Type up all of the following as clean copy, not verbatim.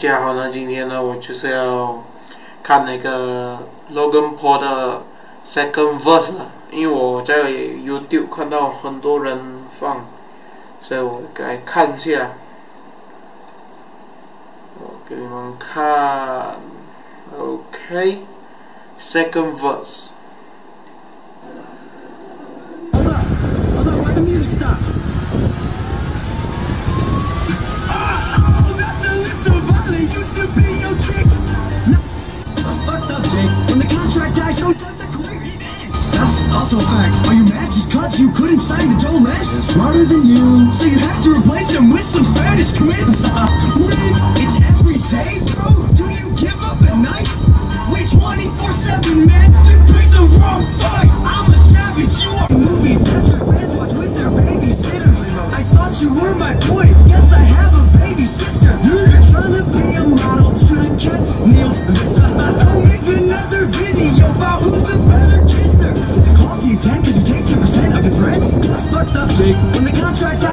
大家好呢，今天呢我就是要看那个 Logan Paul 的 Second Verse 了，因为我在 YouTube 看到很多人放，所以我来看一下。我给你们看 ，OK， Second Verse。 Hold up, why the music stop? Used to be your trick. That's fucked up, Jake. When the contract dies, so does the career. It ends. That's also a fact. Are you mad just cause you couldn't sign the Joe Less? Smarter than you, so you had to replace him with some Spanish twins. It's every day, bro. Do you give up at night? Wait 24/7, man. You picked the wrong fight. I'm a savage. You are movies that your fans watch with their babysitters. I thought you were my boy. Yes, I have a baby sister. You're trying to be a model. Should've kept Neil's Vista. I'll make another video about who's a better kisser. Is it called Team 10 cause you take 10% of your friends? That's fucked up, Jake. When the contract...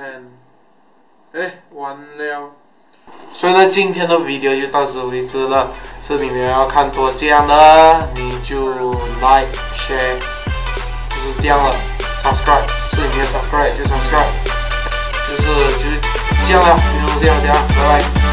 完了。所以呢，今天的 video 就到此为止了。视频里面要看多这样的，你就 like share， 就是这样了。subscribe， 视频里面 subscribe 就 subscribe， 就是这样了，就这样，拜拜。